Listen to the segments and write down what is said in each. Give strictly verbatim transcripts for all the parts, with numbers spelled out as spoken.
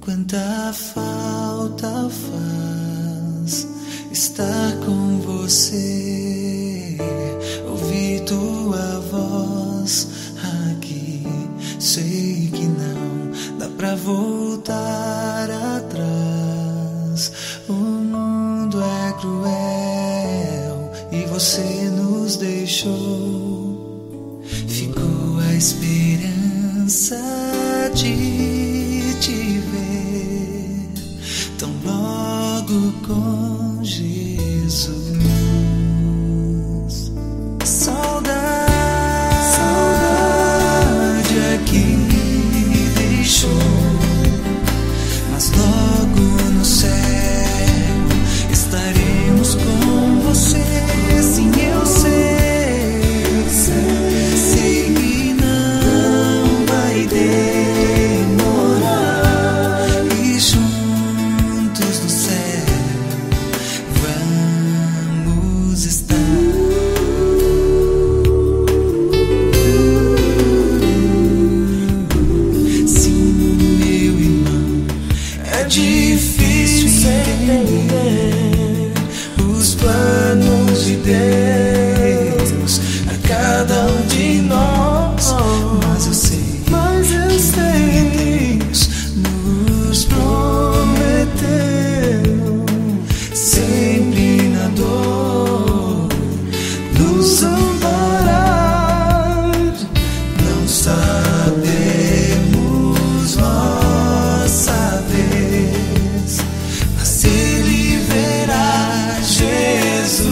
Quanta falta faz estar com você, ouvir tua voz aqui. Sei que não dá pra voltar atrás. O mundo é cruel e você nos deixou. Ficou a esperança de te ver tão logo com Jesus. Saudade, saudade aqui me deixou, mas logo no céu estaremos com você. Sim, eu sei, sei, sei que não vai demorar, e juntos no céu vamos estar. Sim, meu irmão, é difícil entender os planos de Deus a cada um de nós, mas eu sei, mas eu sei, Deus nos prometeu sempre na dor nos amparar. Não sabemos nossa vez, mas Ele verá. Jesus,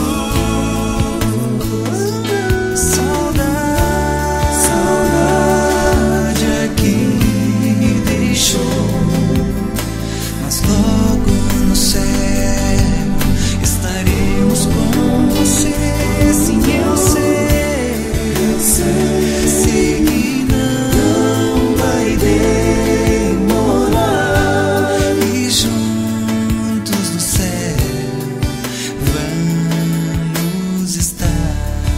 saudade, saudade aqui me deixou, mas logo no céu estaremos com você. Sim, eu sei, sei, sei que não vai demorar, e juntos no céu vamos estar.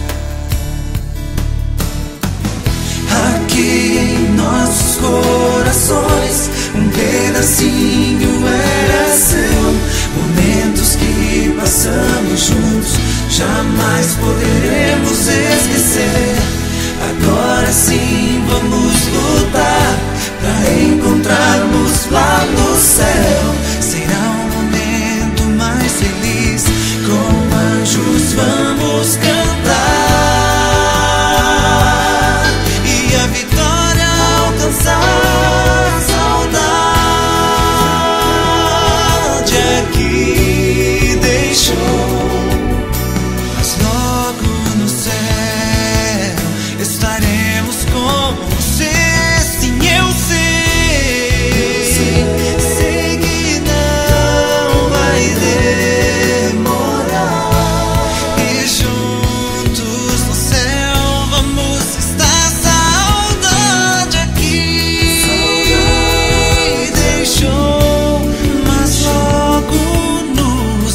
Aqui em nossos corações um pedacinho era seu. Momentos que passamos juntos jamais poderemos esquecer. Agora sim vamos lutar pra encontrarmos lá no céu. Será um momento mais feliz, com anjos vamos cantar e a vitória alcançar. Saudade aqui deixou, mas logo no céu estaremos com você. Sim, eu sei, sei que não vai demorar, e juntos no céu vamos estar. Saudade aqui deixou, mas logo no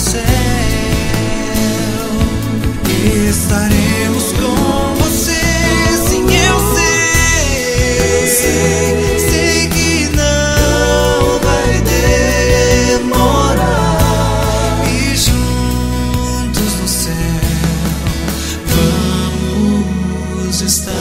céu estaremos com você. Sim, eu sei, sei que não vai demorar, e juntos no céu vamos estar.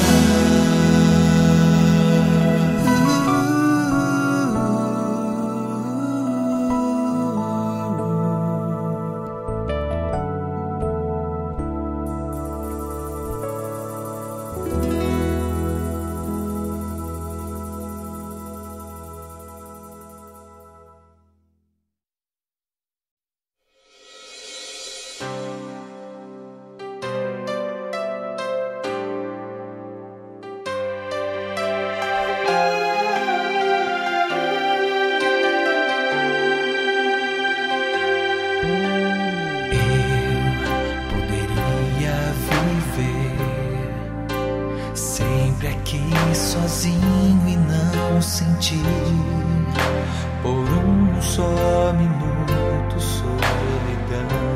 Sozinho e não sentir por um só minuto solidão.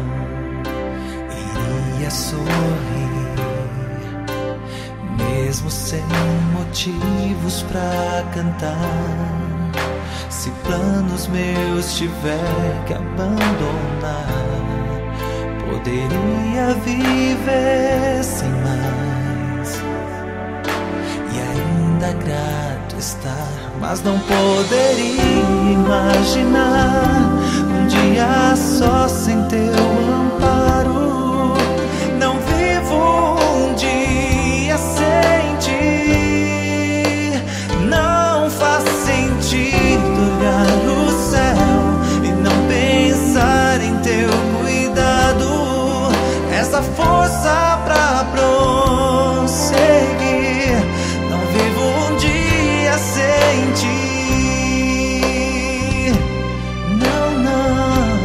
Iria sorrir, mesmo sem motivos pra cantar, Se planos meus tiver que abandonar, poderia viver sem mais e ainda grato estar, mas não poderia imaginar um dia só sem teu amparo. Não vivo um dia sem ti. Não faz sentido olhar no céu e não pensar em teu cuidado. Essa força pra prosseguir. Não vivo um dia sem ti. Não, não.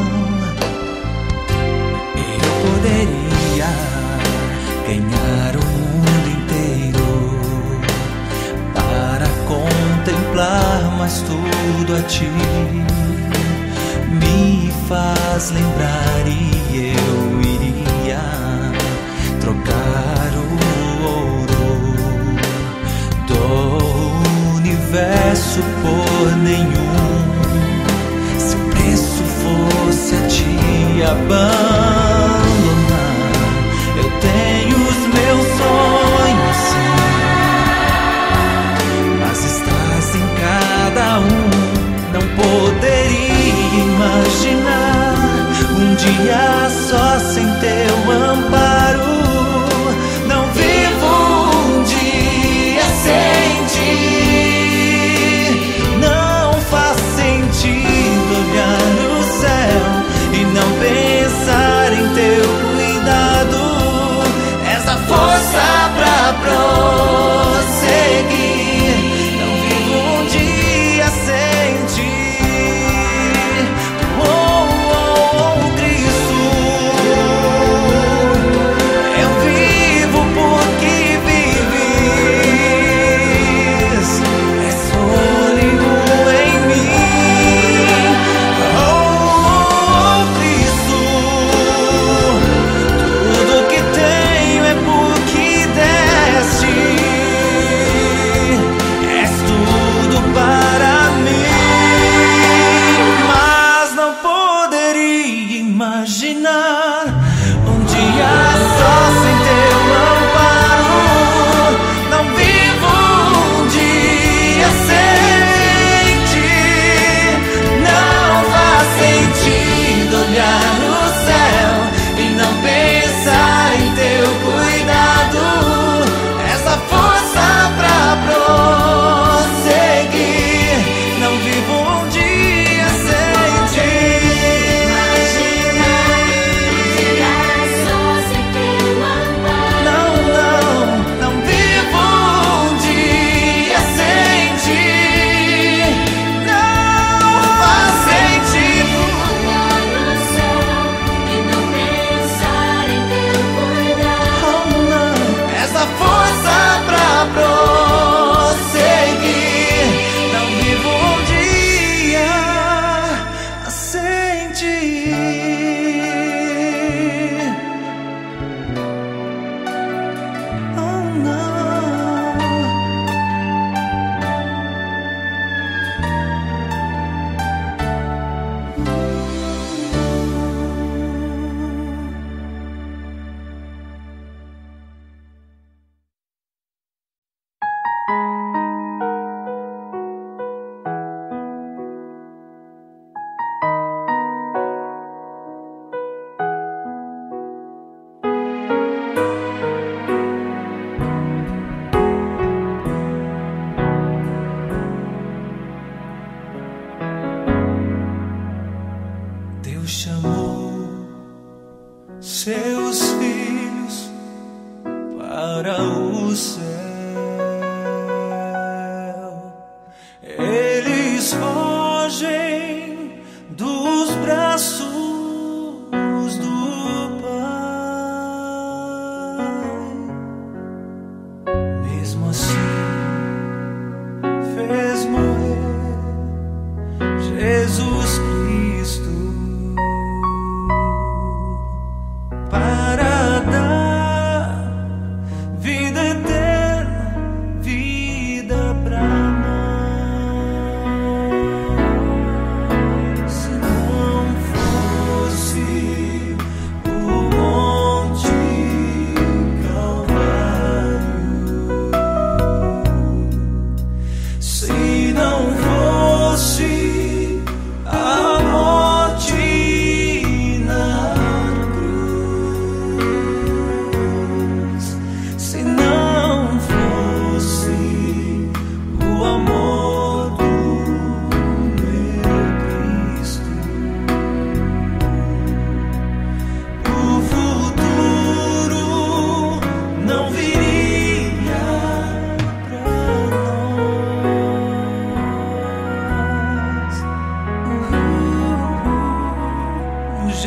Eu poderia ganhar o mundo inteiro para contemplar, mas tudo a ti me faz lembrar e eu iria trocar o ouro do universo por nenhum. Se o preço fosse a te abandonar, eu tenho os meus sonhos sim, mas estás em cada um. Não poderia imaginar um dia só sem teu amparo. Não vivo um dia sem ti. Não faz sentido olhar no céu e não pensar em teu cuidado. Essa força pra prosseguir. Não vivo um dia sem ti. Oh, oh, oh, Cristo. Eu vivo porque vives. És único em mim. Oh, oh, Cristo. Tudo que tenho é porque deste. És tudo para mim. Mas não poderia imaginar um dia só sem teu amparo. Não vivo um dia sem ti. Não faz sentido olhar no céu e não pensar em teu cuidado. Essa força pra prosseguir. Não vivo um dia sem ti. Não, não, não vivo um dia sem ti. Não faz sentido. Oh, não. Essa força pra prosseguir. Não vivo um dia sem ti. Oh, não. Deus chamou seus filhos para o céu. Eles fogem dos braços do Pai. Mesmo assim, fez morrer Jesus Cristo para dar vida eterna, vida pra nós.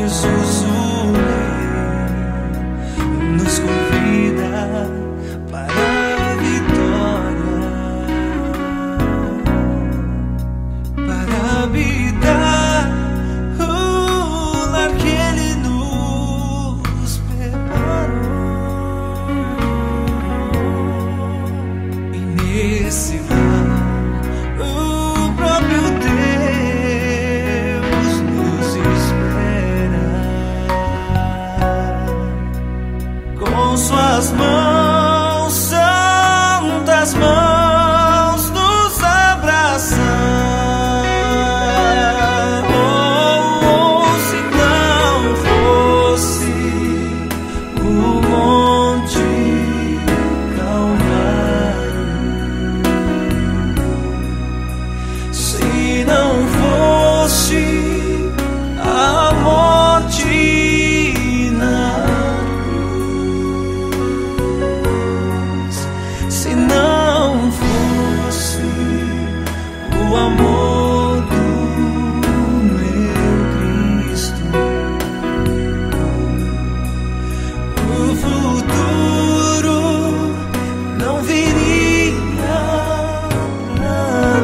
Jesus, o Rei, nos convida para a vitória, para habitar o lar que Ele nos preparou. E nesse lar o próprio Deus nos espera, com suas mãos, santas mãos, nos abraçar. Oh, oh, se não fosse o Monte Calvário, se não fosse a morte na cruz, se não fosse o amor do meu Cristo, o futuro não viria pra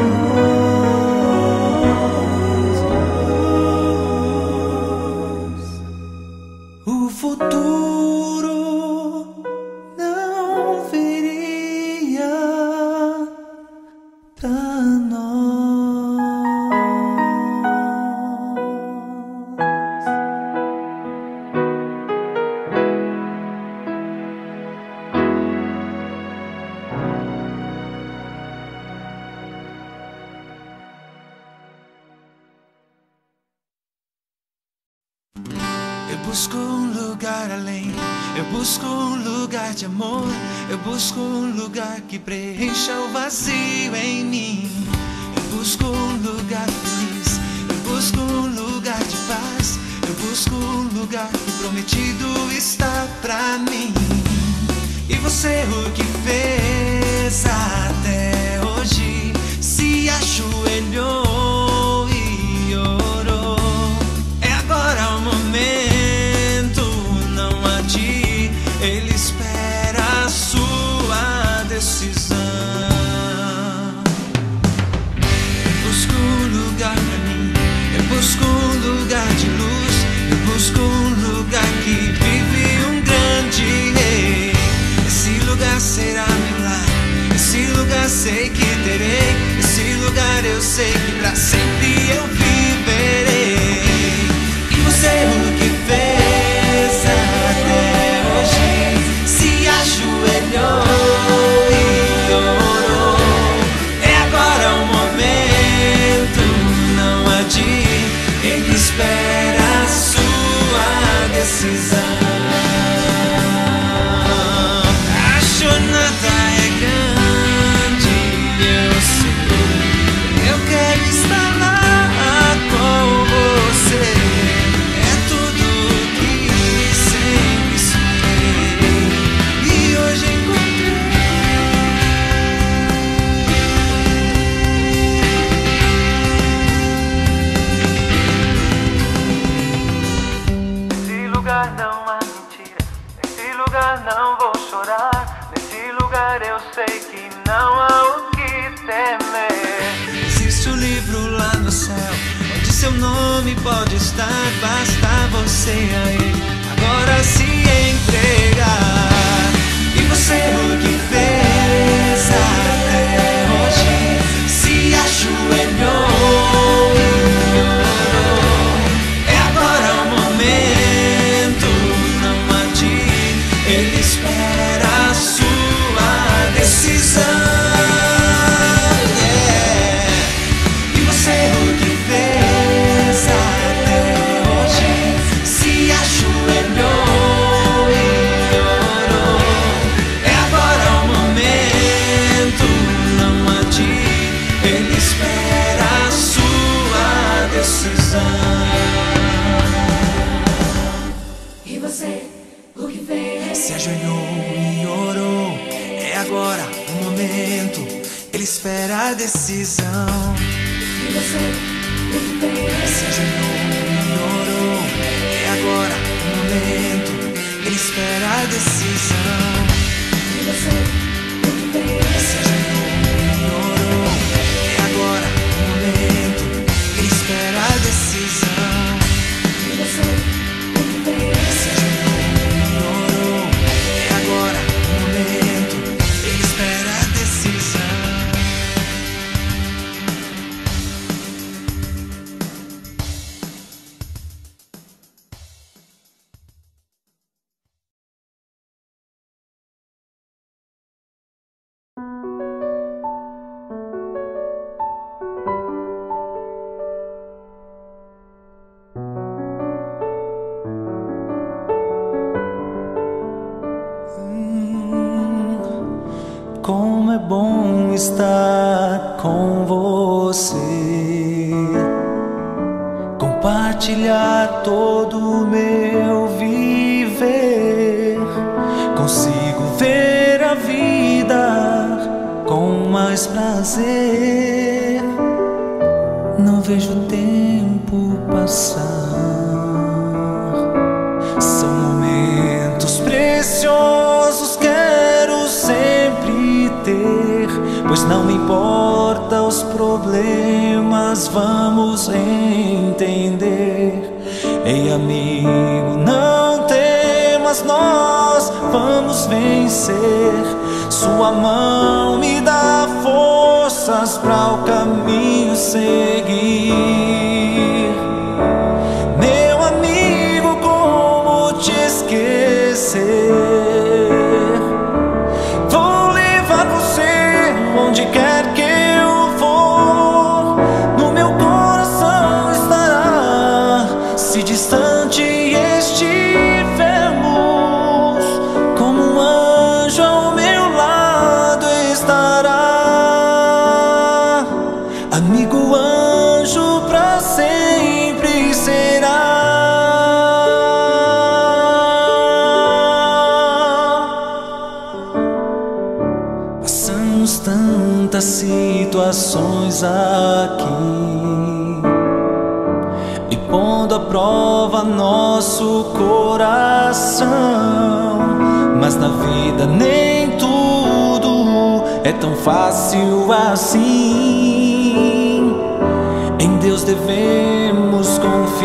nós. O futuro não viria pra nós. Eu busco um lugar além, eu busco um lugar de amor, eu busco um lugar que preencha o vazio em mim. Eu busco um lugar feliz, eu busco um lugar de paz, eu busco um lugar que prometido está pra mim. E você o que fez até hoje? Se ajoelhou e orou. É agora o momento, não adie. Ele espera a sua decisão. Eu busco um lugar pra mim, eu busco um lugar de luz, eu busco um lugar que vive um grande rei. Esse lugar será meu lar, esse lugar sei que terei, esse lugar eu sei que pra sempre eu viverei. E você o que fez até hoje? Se ajoelhou e orou. É agora o momento, não adie. Ele espera a sua decisão. A jornada é grande, eu sei. Eu quero estar lá com você. É tudo que sempre sonhei e hoje encontrei. Nesse lugar não há mentira, nesse lugar não vou chorar, nesse lugar eu sei que não há o que temer. Existe um livro lá no céu, onde seu nome pode estar, basta você a ele agora se entregar. E você o que fez até hoje? Se ajoelhou e orou. É agora o momento, não adie. Ele espera a sua decisão. Yeah. E você o que fez até hoje? Se ajoelhou e orou. É agora o momento, não adie. Ele espera a sua decisão. E você, o que fez? Se ajoelhou e orou. É agora o momento, ele espera a decisão. E você, o que fez? Se ajoelhou e orou. É decisão. E você, o que fez? Se ignorou, é agora o momento. Ele espera a decisão. E você, o que fez? Se ignorou, é agora o momento. Ele espera a decisão. Como é bom estar com você, compartilhar todo o meu viver. Consigo ver a vida com mais prazer. Não vejo o tempo passar. São momentos preciosos, quero sempre ter, pois não me importa os problemas, vamos entender. Ei, amigo, não temas, nós vamos vencer. Sua mão me dá forças para o caminho seguir. Meu amigo, como te esquecer? Vou levar você onde quer que eu for. No meu coração estará. Se distante estivermos, como um anjo ao meu lado estará. Amigo, anjo pra sempre será. Passamos tantas situações aqui, e pondo à prova nosso coração. Mas na vida nem tudo é tão fácil assim. Em Deus devemos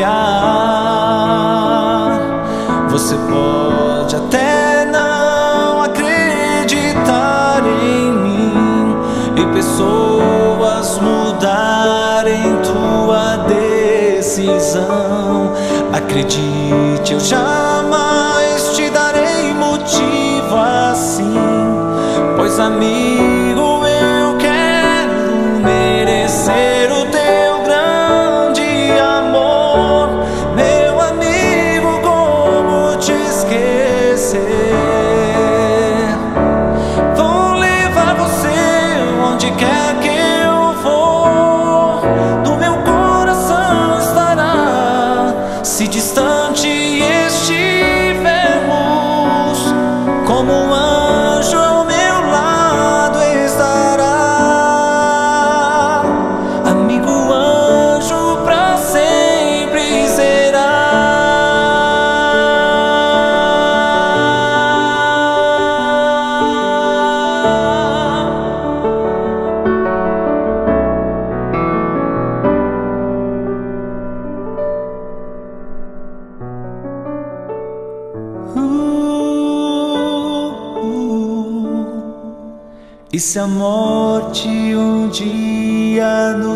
confiar. Você pode até não acreditar em mim, e pessoas mudarem tua decisão. Acredite, eu jamais te darei motivo assim, pois amigo, eu quero merecer o teu grande amor. Meu amigo, como te esquecer? Vou levar você onde quer que eu for. No meu coração estará. Se distante estivermos, como um anjo ao meu lado estará. Amigo, anjo pra sempre será. E se a morte um dia nos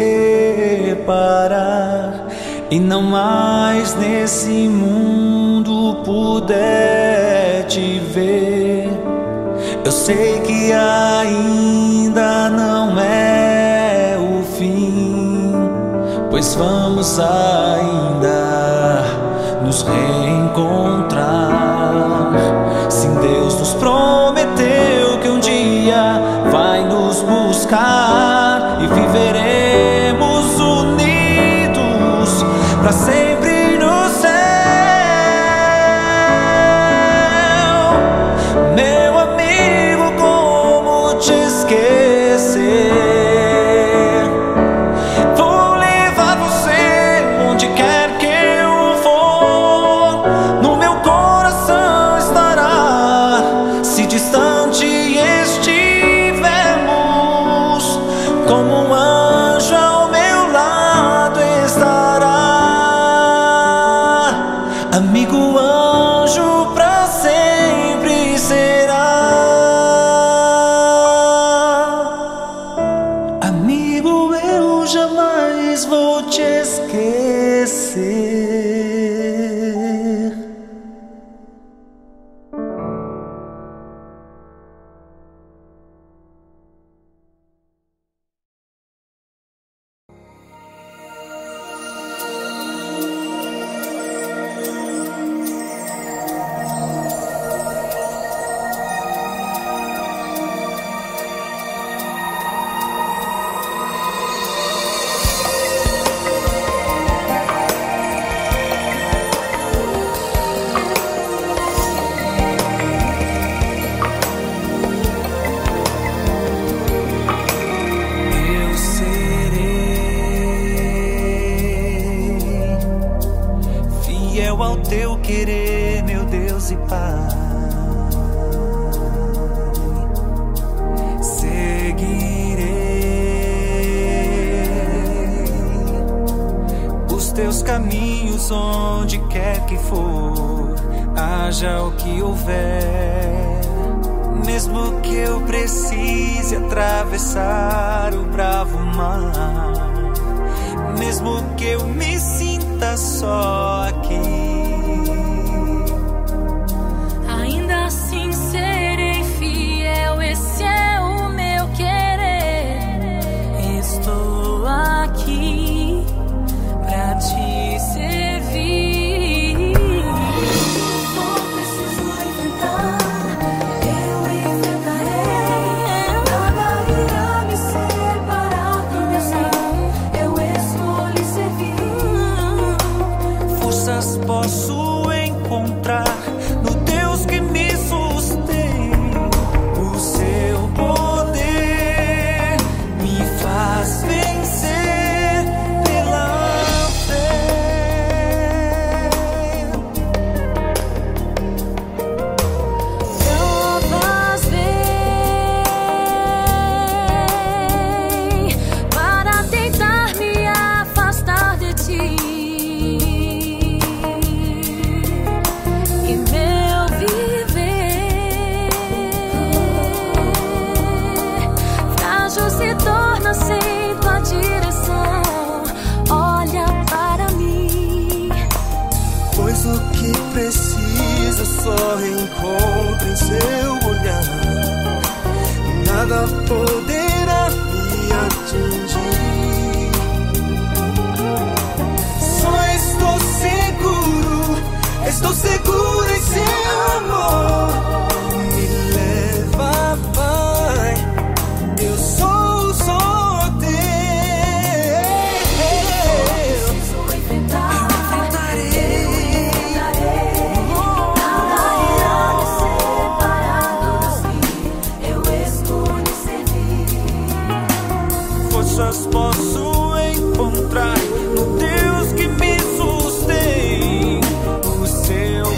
separar, e não mais nesse mundo puder te ver, eu sei que ainda não é o fim, pois vamos ainda nos reencontrar. Se Deus nos prometeu que um dia vai nos buscar, e viveremos unidos pra sempre no céu. Meu amigo, como te esquecer? Vou levar você onde quer que eu for. No meu coração estará. amigo anjo pra sempre será. Amigo, eu jamais vou te esquecer. Ao teu querer, meu Deus e Pai, seguirei os teus caminhos onde quer que for, haja o que houver, mesmo que eu precise atravessar o bravo mar, mesmo que eu me sinta só aqui, ainda assim serei fiel, esse é o meu querer. Estou aqui pra te servir. Não preciso enfrentar, eu enfrentarei. Nada irá me separar do meu Senhor, eu escolhi servir. Forças posso encontrar no Deus que me sustém. O seu poder me faz vencer pela fé. Provas vêm para tentar me afastar de ti. E meu viver frágil se torna sem tua direção. Olha para mim, Pois o que precisa só encontra em seu olhar. Nada poderá me atingir. Só estou seguro, estou seguro em seu amor. Me leva, Pai, eu sou só teu. Preciso enfrentar, Enfrentarei. nada irá me separar do meu Senhor, eu escolhi servir. Forças posso encontrar no Deus que me sustém. O seu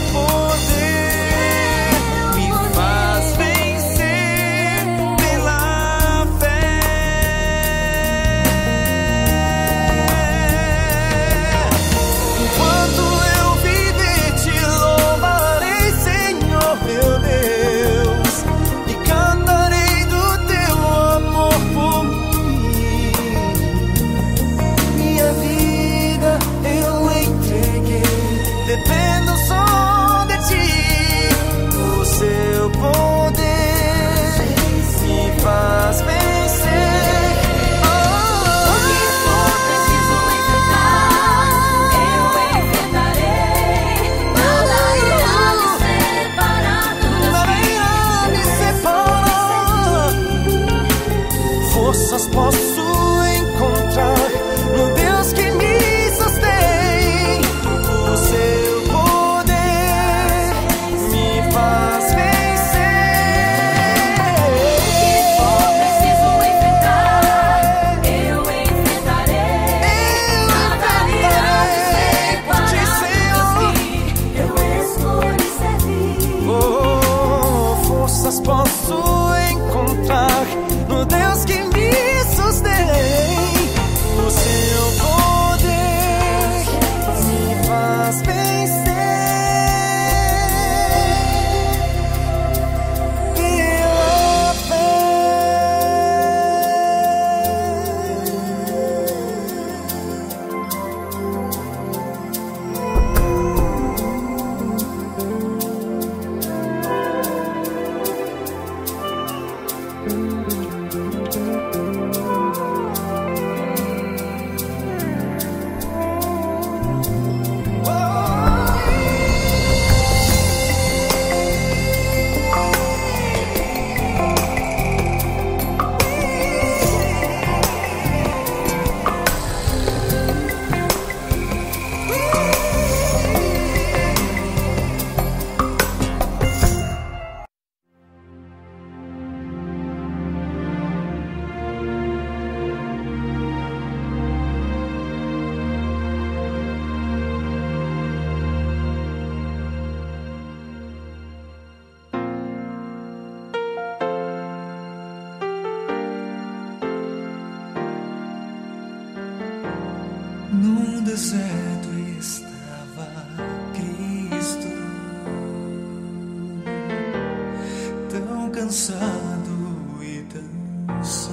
deserto estava Cristo, tão cansado e tão só,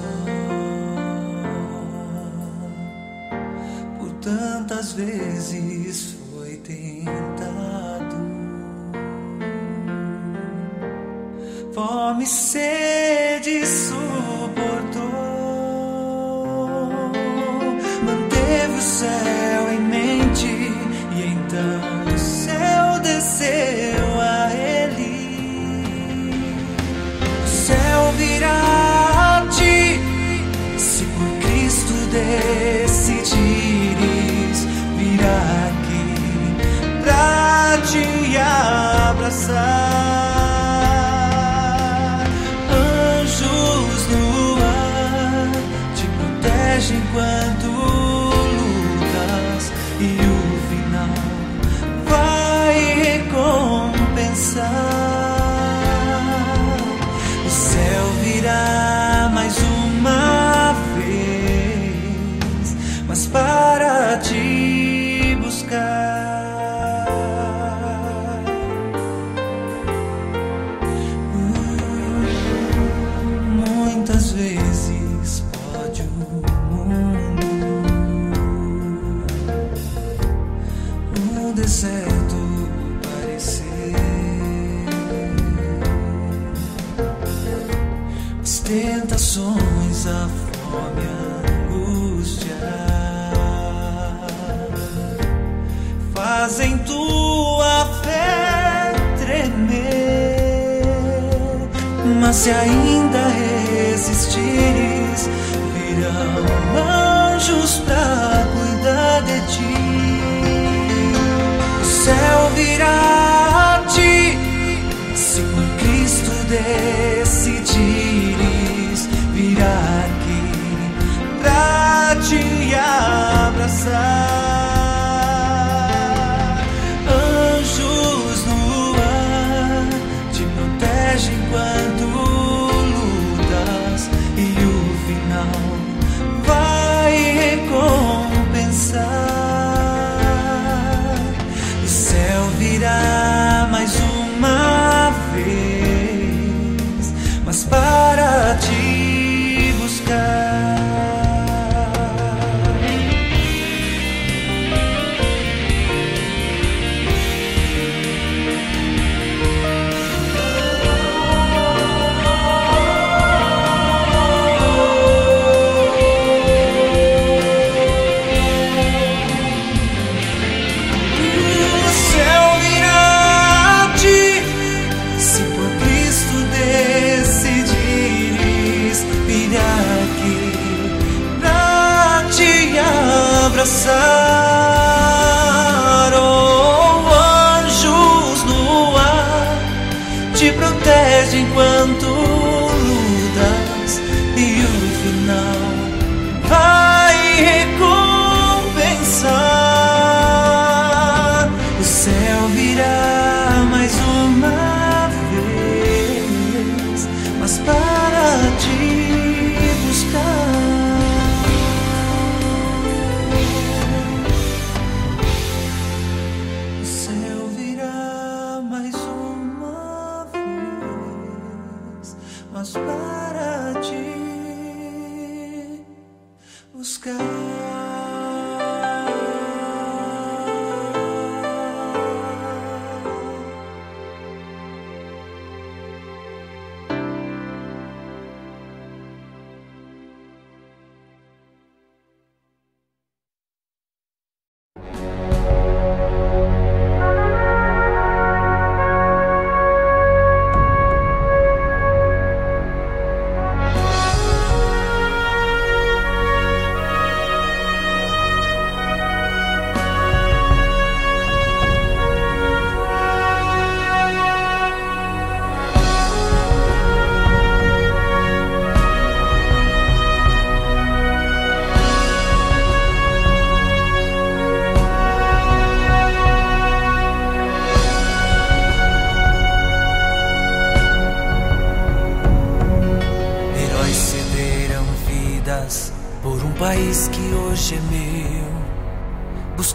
por tantas vezes foi tentado, fome e sede suportou, manteve o céu em mente, e então do céu desceu a ele. O céu virá a ti, se por Cristo decidires, virá aqui pra te abraçar. Anjos no ar te protegem enquanto lutas, e o final vai recompensar. O céu virá mais uma vez, mas para te buscar. Muitas vezes pode o mundo, um deserto parecer, as tentações, a fome, a angústia fazem tua fé tremer, mas se ainda resistires, virão anjos pra cuidar de ti. O céu virá a ti, se por Cristo decidires, virá aqui pra te abraçar. Anjos no ar te protegem enquanto lutas, e o final vai recompensar. O céu virá mais uma vez, mas para te buscar. Abraçar, oh, anjos no ar te protegem enquanto lutas, e o final vai recompensar. O céu virá mais uma vez, mas para te buscar. Mas para te buscar.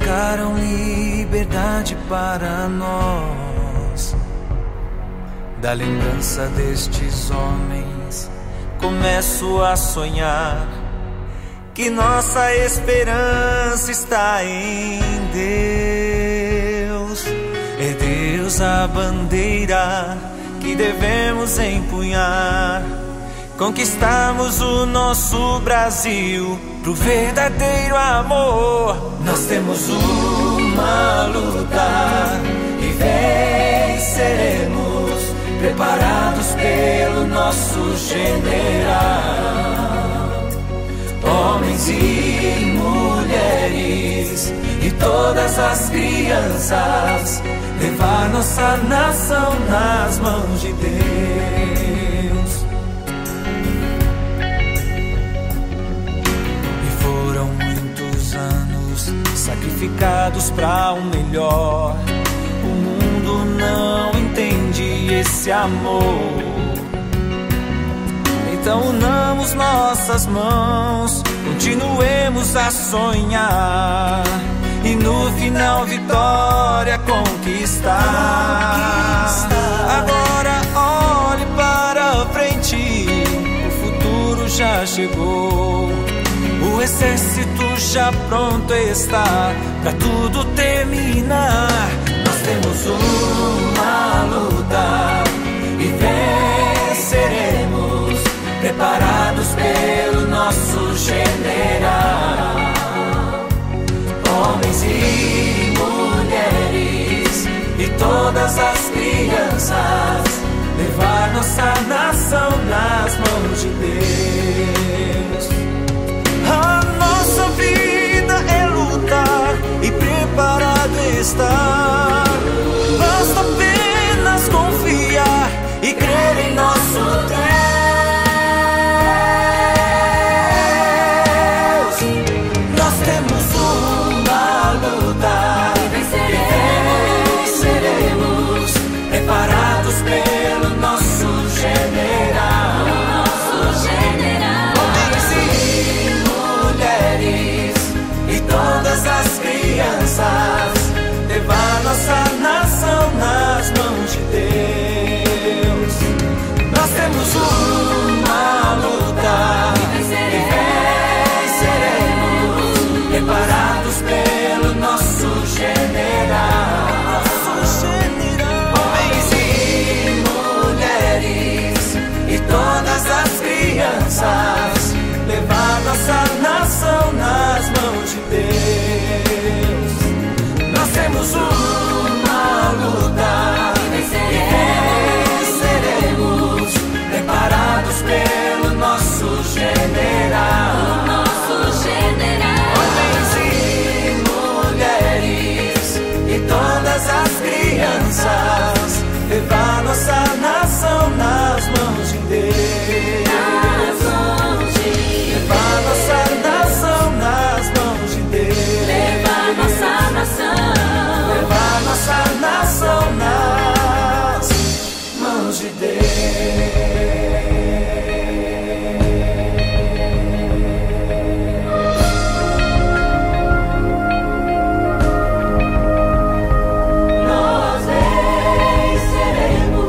buscaram liberdade para nós. Da lembrança destes homens, começo a sonhar que nossa esperança está em Deus. É Deus a bandeira que devemos empunhar. Conquistamos o nosso Brasil pro verdadeiro amor. Nós temos uma luta e venceremos, preparados pelo nosso general. Homens e mulheres e todas as crianças, levar nossa nação nas mãos de Deus. E foram muitos anos sacrificados para um melhor. O mundo não entende esse amor. Então unamos nossas mãos, continuemos a sonhar e no final vitória conquistar. Agora olhe para frente, o futuro já chegou. O exército já pronto está pra tudo terminar. Nós temos uma luta e venceremos, preparados pelo nosso general. Homens e mulheres e todas as crianças, levar nossa nação nas mãos de Deus. A nossa vida é lutar e preparado estar. Basta apenas confiar e crer em nosso Deus. Nós temos uma luta e venceremos, preparados pelo nosso general. Homens e mulheres e todas as crianças, levar nossa nação nas mãos de Deus. Nós temos uma luta e venceremos, preparados pelo nosso general. Homens e mulheres e todas as crianças, levar nossa nação nas mãos de Deus. Nós temos uma luta e venceremos, preparados pelo nosso general. Homens e mulheres e todas as crianças, levar nossa nação nas mãos de Deus. Levar nossa nação nas mãos de Deus. Levar nossa nação. Levar nossa nação nas mãos de Deus. Nós venceremos.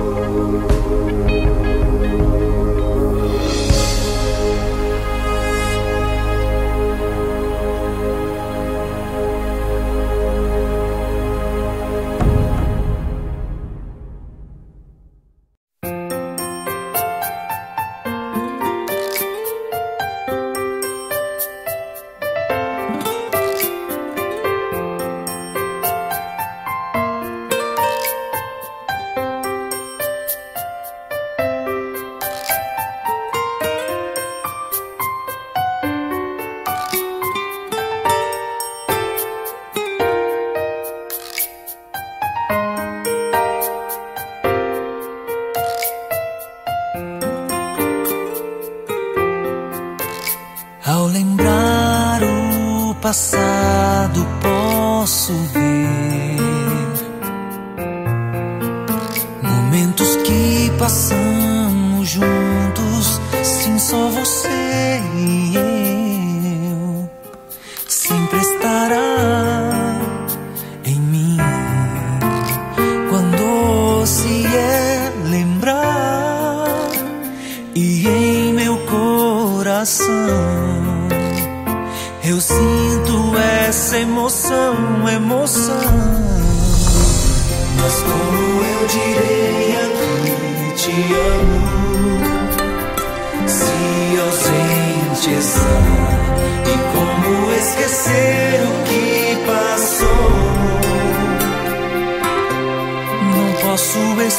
Ao lembrar o passado posso ver momentos que passamos juntos, sim, só você e eu. Sempre estará uma emoção. Mas como eu direi aqui te amo, se ausente está? E como esquecer o que passou? Não posso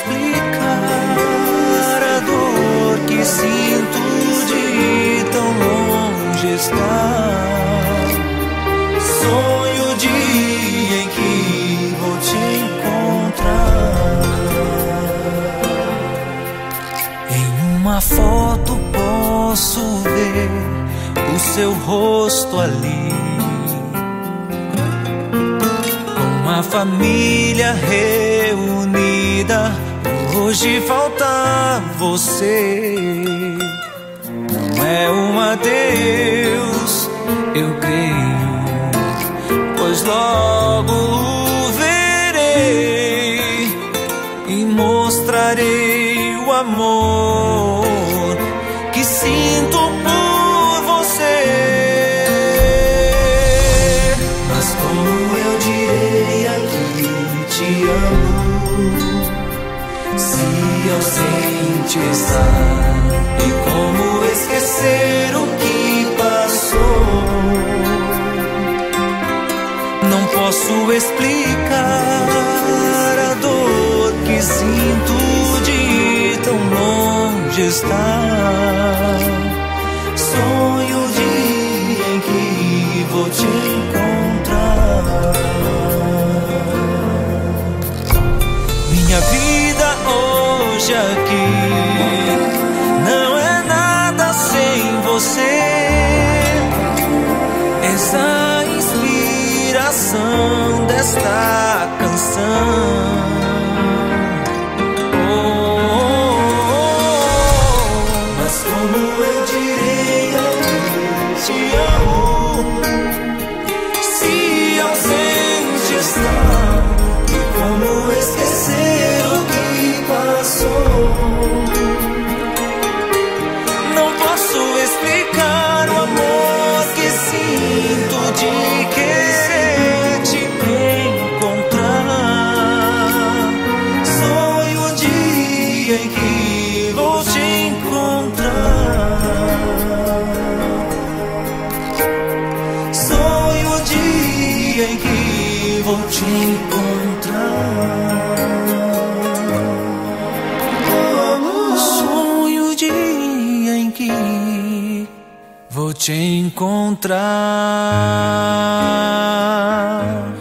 explicar a dor que sinto de tão longe estar. Sonho o dia em que vou te encontrar. Em uma foto posso ver o seu rosto ali, com a família reunida. Hoje falta você. Não é um adeus, eu creio, pois logo o verei e mostrarei o amor que sinto por você. Mas como eu direi aqui te amo, se ausente está? E como esquecer o que passou? Não posso explicar a dor que sinto de tão longe estar. Sonho o dia em que vou te encontrar. Minha vida hoje aqui não é nada sem você. És a inspiração desta canção. Oh, oh, oh. Mas como eu direi aqui te amo, se ausente está? E como esquecer o que passou? Não posso explicar o amor que sinto de querer te encontrar. Sonho o dia em que Vou te encontrar. Sonho o dia em que vou te encontrar. Sonho o dia em que vou te encontrar.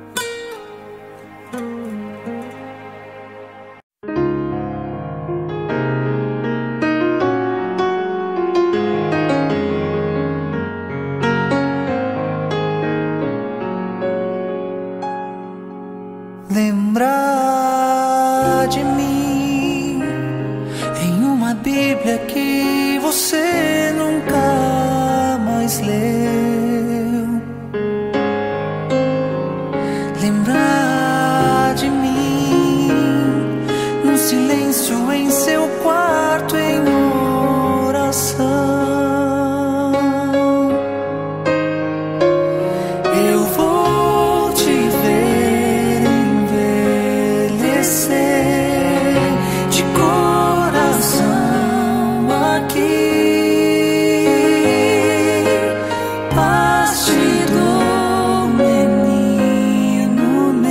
Lembrar de mim em uma Bíblia que você nunca mais leu. Lembrar de mim num silêncio em seu quarto em oração. Eu vou te ver envelhecer de coração aqui. Parte do menino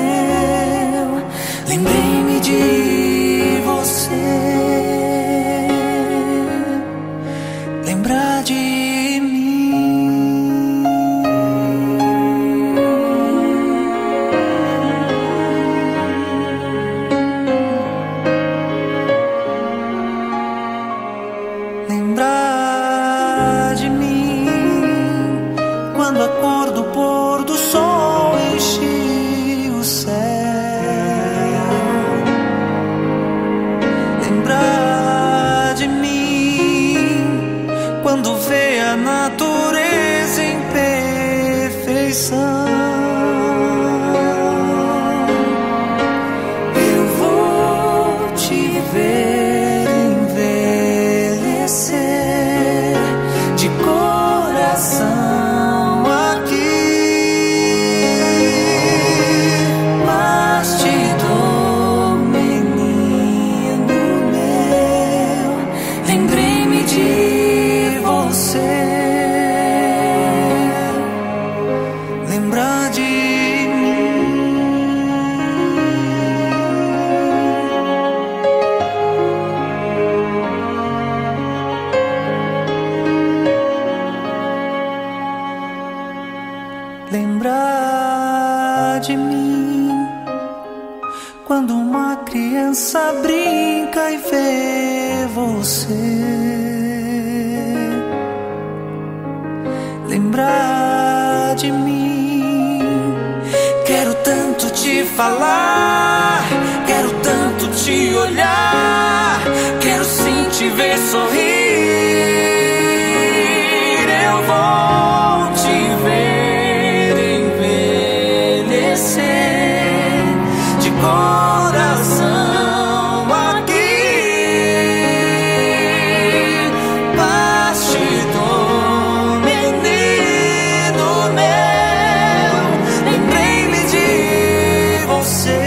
de mim quando uma criança brinca e vê você. Lembrar de mim. Quero tanto te falar, quero tanto te olhar, quero sim te ver sorrir. Eu vou te ver envelhecer de coração aqui. Bastidor, menino meu, lembrei-me de você.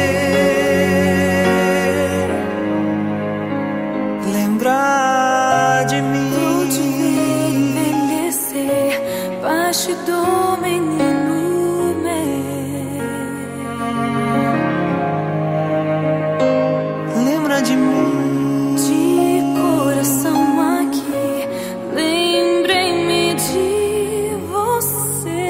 Lembrar de mim. Vou te ver envelhecer, bastidor, menino meu. Lembra de mim. De coração aqui, lembrei-me de você.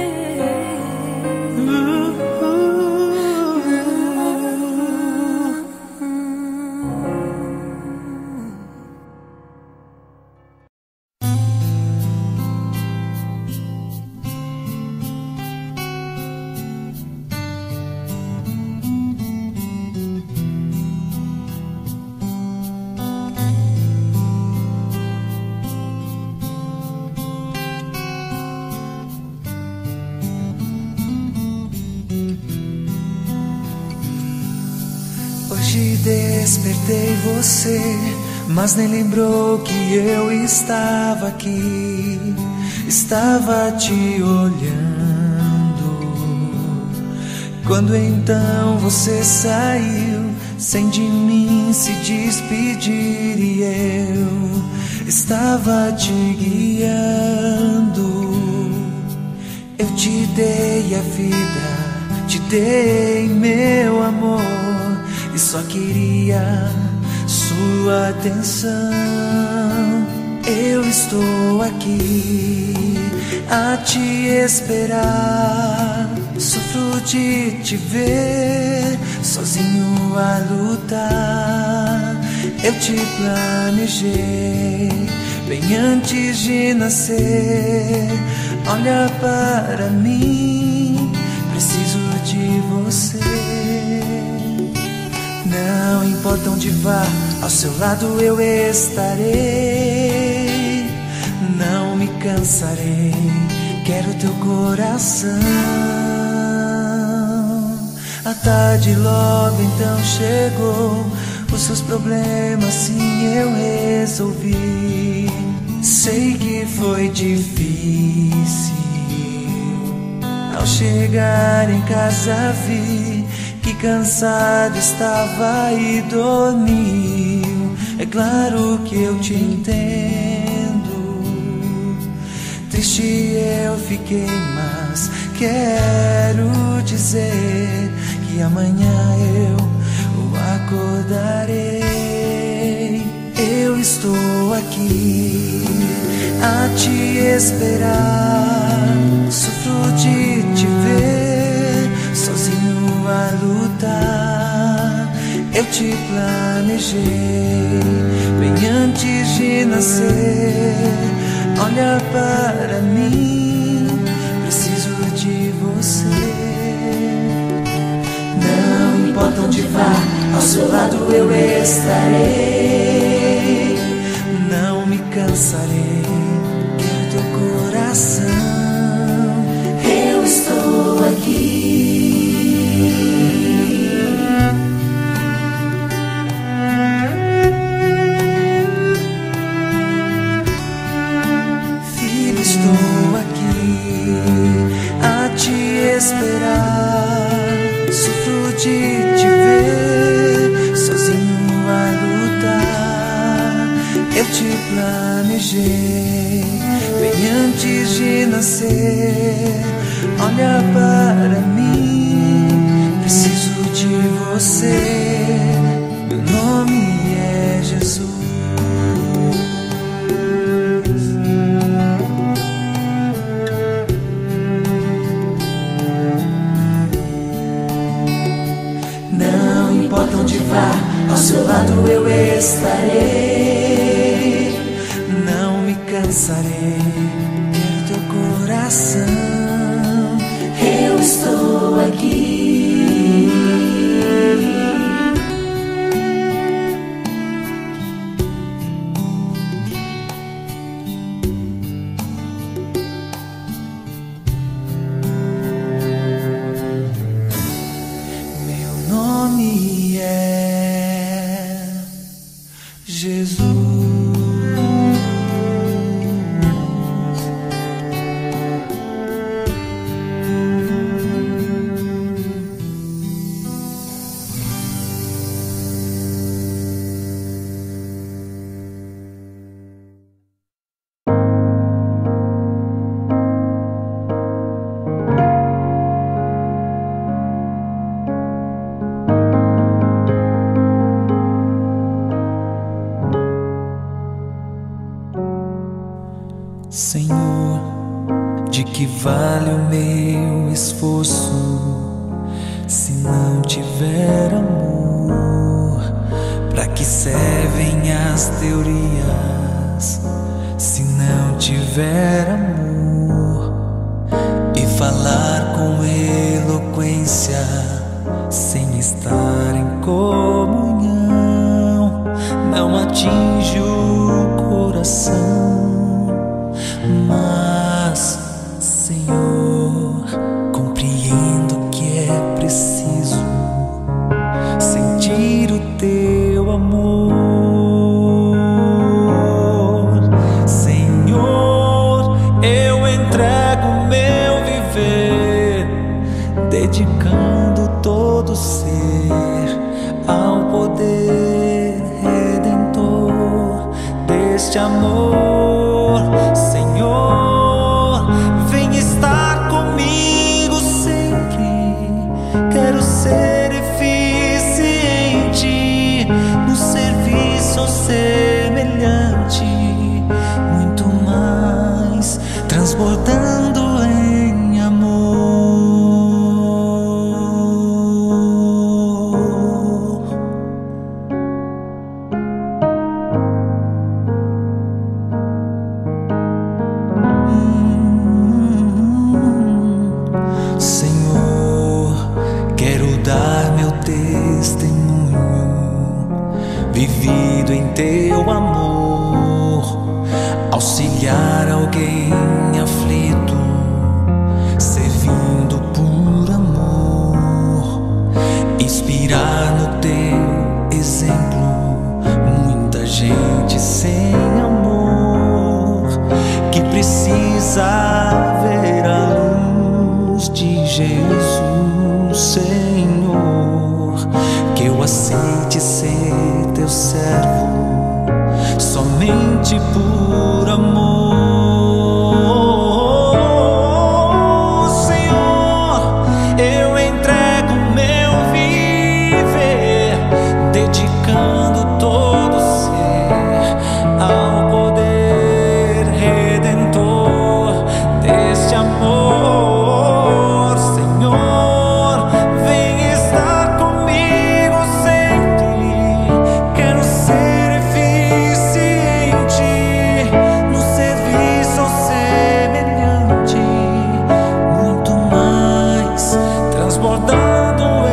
Hoje despertei você, mas nem lembrou que eu estava aqui. Estava te olhando. Quando então você saiu, sem de mim se despedir, e eu estava te guiando. Eu te dei a vida, te dei meu amor, e só queria sua atenção. Eu estou aqui a te esperar. Sofro de te ver sozinho a lutar. Eu te planejei bem antes de nascer. Olha para mim, preciso de você. Não importa onde vá, ao seu lado eu estarei. Não me cansarei, quero teu coração. A tarde logo então chegou, os seus problemas sim eu resolvi. Sei que foi difícil. Ao chegar em casa vi que cansado estava e dormiu. É claro que eu te entendo. Triste eu fiquei, mas quero dizer que amanhã eu o acordarei. Eu estou aqui a te esperar. Sofro de te ver sozinho a lutar. Eu te planejei bem antes de nascer. Olha para mim, preciso de você. Não importa onde vá, ao seu lado eu estarei. Não me cansarei, quero teu coração. Eu estou aqui. Filho, estou aqui a te esperar. Sofro de te ver sozinho a lutar. Eu te planejei bem antes de nascer. Olha para mim, preciso de você. Meu nome é Jesus. onde vá, ao seu lado eu estarei. Não me cansarei, quero teu coração. Eu estou aqui. Meu nome é Jesus. Senhor, de que vale o meu esforço se não tiver amor? Pra que servem as teorias se não tiver amor? E falar com eloquência sem estar em comunhão não atinge o coração. Mas, Senhor, compreendo que é preciso sentir o teu amor. Senhor, eu entrego meu viver, dedicando todo ser ao poder redentor deste amor. Senhor, vem estar comigo sempre. Quero ser eficiente no serviço semelhante, muito mais, transbordando em amor. Vivido em teu amor, auxiliar alguém aflito, servindo por amor, inspirar no teu exemplo muita gente sem amor, que precisa ver a luz de Jesus, Senhor, que eu aceite ser teu servo somente por amor. Senhor, eu entrego meu viver, dedicando todo ser ao poder redentor deste amor. Senhor, vem estar comigo sempre. Quero ser eficiente no serviço semelhante, muito mais, transbordando